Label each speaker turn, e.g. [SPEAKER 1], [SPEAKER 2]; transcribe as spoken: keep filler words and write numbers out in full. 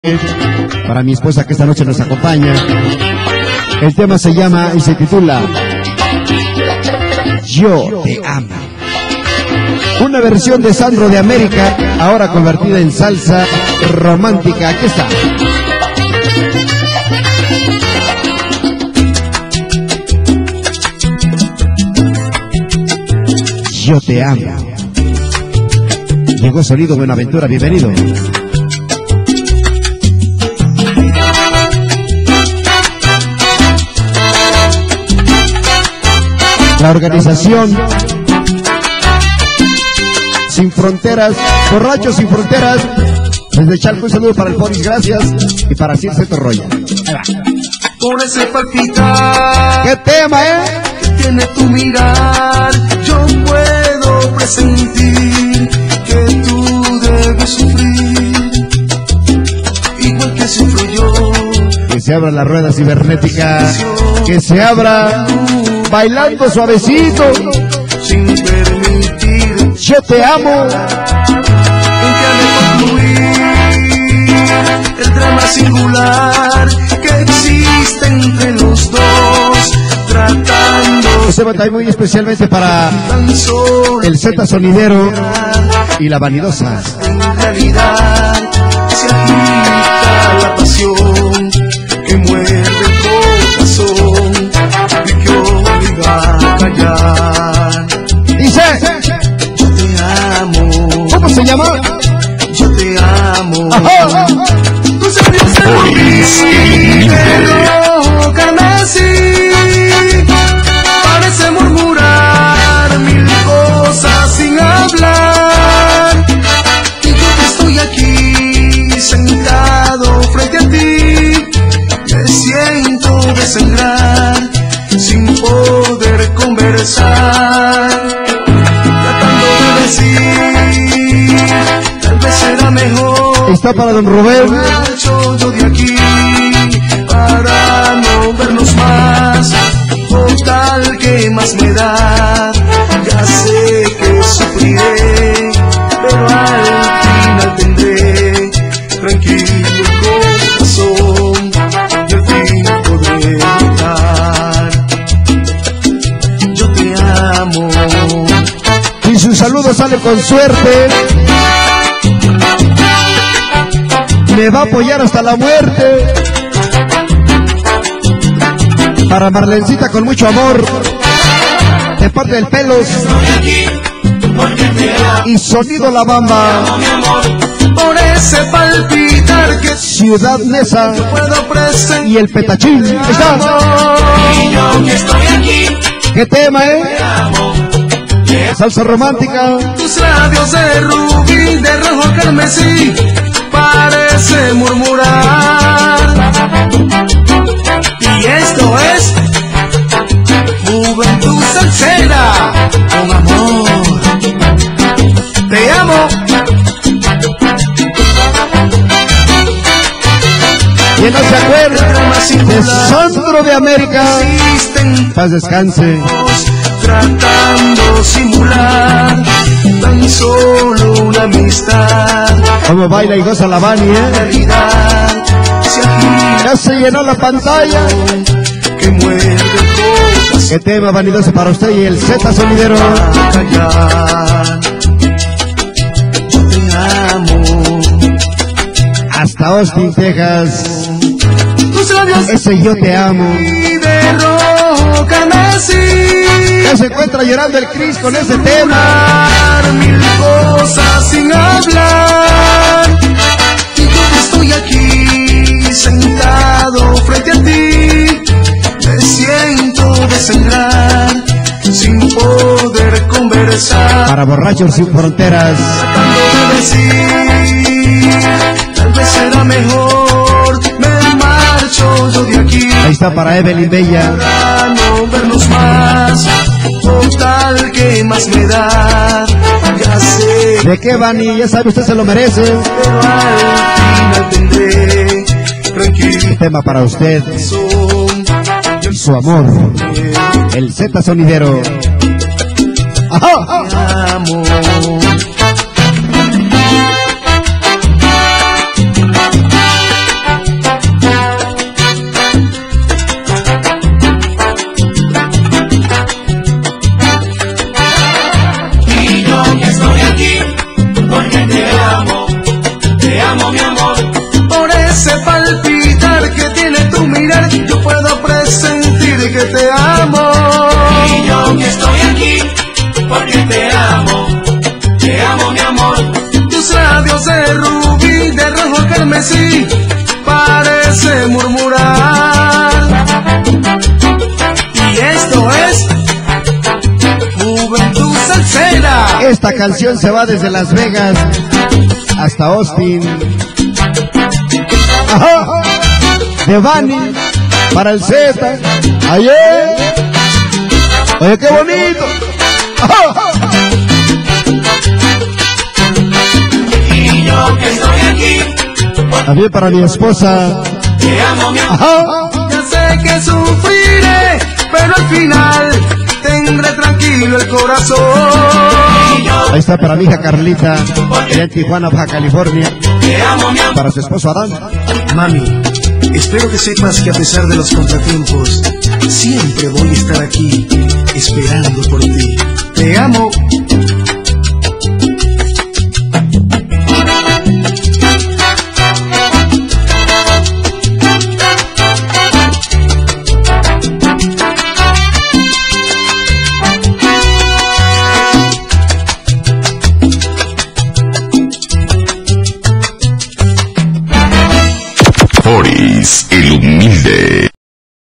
[SPEAKER 1] Para mi esposa que esta noche nos acompaña. El tema se llama y se titula Yo te amo. Una versión de Sandro de América, ahora convertida en salsa romántica. Aquí está. Yo te amo. Llegó Sonido Buenaventura, bienvenido. La organización Sin Fronteras, Borrachos Sin Fronteras, desde Chalco, un saludo para el Boris, gracias, y para Circe Torroya.
[SPEAKER 2] Por ese palpitar,
[SPEAKER 1] ¿qué tema, eh?
[SPEAKER 2] que tiene tu mirar, yo puedo presentir que tú debes sufrir, igual que sufro yo.
[SPEAKER 1] Que se abra la rueda cibernética, que se abra bailando suavecito,
[SPEAKER 2] sin permitir.
[SPEAKER 1] Yo te amo.
[SPEAKER 2] En que ha de concluir el drama singular que existe entre los dos, tratando.
[SPEAKER 1] Este tema también muy especialmente para
[SPEAKER 2] tan solo
[SPEAKER 1] el Z Sonidero y la Vanidosa.
[SPEAKER 2] En realidad se agita la pasión que muerde el corazón y que obliga a callar.
[SPEAKER 1] Dice,
[SPEAKER 2] yo te amo.
[SPEAKER 1] ¿cómo se llama?
[SPEAKER 2] Yo te amo.
[SPEAKER 1] Ajá.
[SPEAKER 2] Tus labios de rubí me provocan así. Parece murmurar mil cosas sin hablar. Y yo que estoy aquí sentado frente a ti, me siento desangrar sin poder conversar, tratando de decir, tal vez será mejor.
[SPEAKER 1] Está para don Rubén.
[SPEAKER 2] Marcho yo de aquí para no vernos más, total que más me da. Ya sé que sufriré, pero al final tendré tranquilo el corazón y al fin podré gritar. Yo te amo.
[SPEAKER 1] Y su saludo sale con suerte. Me va a apoyar hasta la muerte. Para Marlencita con mucho amor, de parte del Pelos y Sonido La Bamba.
[SPEAKER 2] Por ese palpitar que
[SPEAKER 1] Ciudad Neza
[SPEAKER 2] puedo presentar.
[SPEAKER 1] y el Petachín. Ahí está.
[SPEAKER 2] Y yo que estoy aquí,
[SPEAKER 1] ¿Qué tema, eh? Salsa romántica.
[SPEAKER 2] tus labios de rubí, de rojo carmesí, parece murmurar. Y esto es Juventud Salsera con amor. Te amo.
[SPEAKER 1] ¿Quién no se acuerda de Sandro de América?
[SPEAKER 2] Existen
[SPEAKER 1] Paz descanse.
[SPEAKER 2] tratando simular tan solo una amistad.
[SPEAKER 1] Como baila y goza la Bani,
[SPEAKER 2] En
[SPEAKER 1] eh.
[SPEAKER 2] realidad se agita
[SPEAKER 1] Ya se llenó la pantalla.
[SPEAKER 2] que muerde cosas
[SPEAKER 1] ¿Qué tema vanidoso para usted y el Z Sonidero?
[SPEAKER 2] a callar. Yo te amo.
[SPEAKER 1] Hasta Austin, Texas.
[SPEAKER 2] Tus labios
[SPEAKER 1] Ese yo te amo.
[SPEAKER 2] de rojo carmesí,
[SPEAKER 1] Ya se encuentra llorando el Cris con ese tema.
[SPEAKER 2] dar mil cosas sin hablar. Y yo que estoy aquí sentado frente a ti, me siento desangrar sin poder conversar,
[SPEAKER 1] Para Borrachos Sin Fronteras.
[SPEAKER 2] tratando de decir, tal vez será mejor, me marcho yo de aquí
[SPEAKER 1] Ahí está para Evelyn Bella.
[SPEAKER 2] para no vernos más, total que más me da. Ya sé,
[SPEAKER 1] ¿De qué, Bani? Ya sabe, usted se lo merece.
[SPEAKER 2] pero al final tendré tranquilo
[SPEAKER 1] Tema para usted y su amor. El Z Sonidero. Ajá.
[SPEAKER 2] Te amo. ti parece murmurar. Y esto es Juventud Salsera.
[SPEAKER 1] Esta canción se va desde Las Vegas hasta Austin. Ajá. De Bani para el Z. Ayer. Oye, qué bonito. Ajá.
[SPEAKER 2] Y yo que estoy aquí.
[SPEAKER 1] También para mi esposa.
[SPEAKER 2] Te amo, mi amor.
[SPEAKER 1] Ajá.
[SPEAKER 2] Ya sé que sufriré, pero al final tendré tranquilo el corazón.
[SPEAKER 1] Ahí está para mi hija Carlita, allá en Tijuana, Baja California.
[SPEAKER 2] Te amo, mi amor.
[SPEAKER 1] Para su esposo Adán.
[SPEAKER 2] Mami, espero que sepas que a pesar de los contratiempos, siempre voy a estar aquí, esperando por ti. Te amo.
[SPEAKER 3] Oris, el humilde.